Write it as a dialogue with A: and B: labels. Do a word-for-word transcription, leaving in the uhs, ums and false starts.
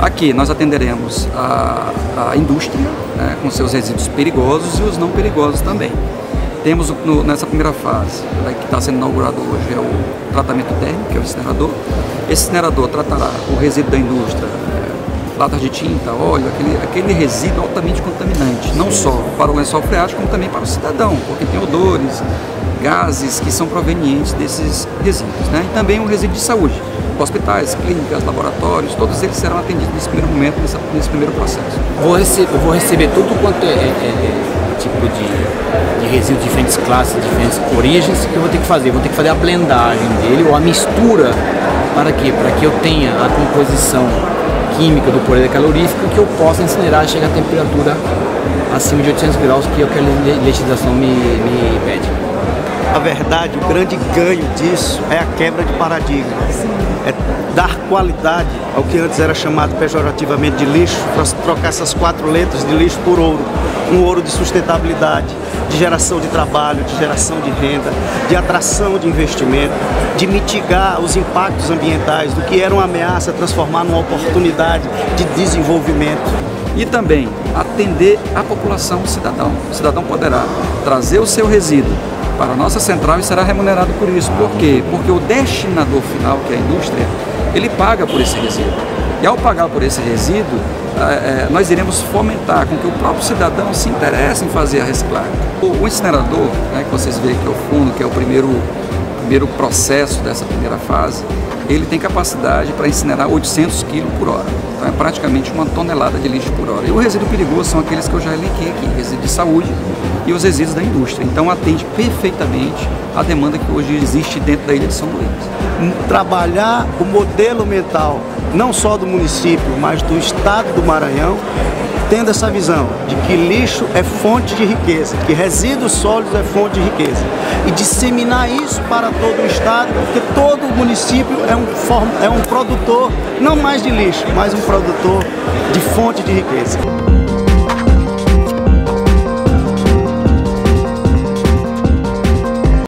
A: Aqui nós atenderemos a, a indústria, né, com seus resíduos perigosos e os não perigosos também. Temos no, nessa primeira fase, né, que está sendo inaugurado hoje, é o tratamento térmico, que é o incinerador. Esse incinerador tratará o resíduo da indústria, é, latas de tinta, óleo, aquele, aquele resíduo altamente contaminante, não só para o lençol freático, como também para o cidadão, porque tem odores, gases que são provenientes desses resíduos, né? E também o resíduo de saúde, hospitais, clínicas, laboratórios, todos eles serão atendidos nesse primeiro momento, nesse, nesse primeiro processo.
B: Vou receber, eu vou receber tudo quanto é, é, é tipo de, de resíduos de diferentes classes, diferentes origens, que eu vou ter que fazer. Vou ter que fazer a blendagem dele, ou a mistura, para quê? Para que eu tenha a composição química do poder calorífico, que eu possa incinerar e chegar a temperatura acima de oitocentos graus, que é o que a legislação me, me pede.
C: Na verdade, o grande ganho disso é a quebra de paradigma. É dar qualidade ao que antes era chamado pejorativamente de lixo, para trocar essas quatro letras de lixo por ouro. Um ouro de sustentabilidade, de geração de trabalho, de geração de renda, de atração de investimento, de mitigar os impactos ambientais, do que era uma ameaça, transformar numa oportunidade de desenvolvimento.
A: E também atender a população, o cidadão. O cidadão poderá trazer o seu resíduo para a nossa central e será remunerado por isso. Por quê? Porque o destinador final, que é a indústria, ele paga por esse resíduo. E ao pagar por esse resíduo, é, nós iremos fomentar com que o próprio cidadão se interesse em fazer a reciclagem. O, o incinerador, né, que vocês veem aqui ao fundo, que é o primeiro, primeiro processo dessa primeira fase, ele tem capacidade para incinerar oitocentos quilos por hora. Então é praticamente uma tonelada de lixo por hora. E o resíduo perigoso são aqueles que eu já elenquei aqui, resíduo de saúde e os resíduos da indústria. Então atende perfeitamente a demanda que hoje existe dentro da ilha de São Luís.
C: Trabalhar o modelo mental, não só do município, mas do estado do Maranhão, tendo essa visão de que lixo é fonte de riqueza, que resíduos sólidos é fonte de riqueza. E disseminar isso para todo o estado, porque todo o município é um, é um produtor, não mais de lixo, mas um produtor de fonte de riqueza.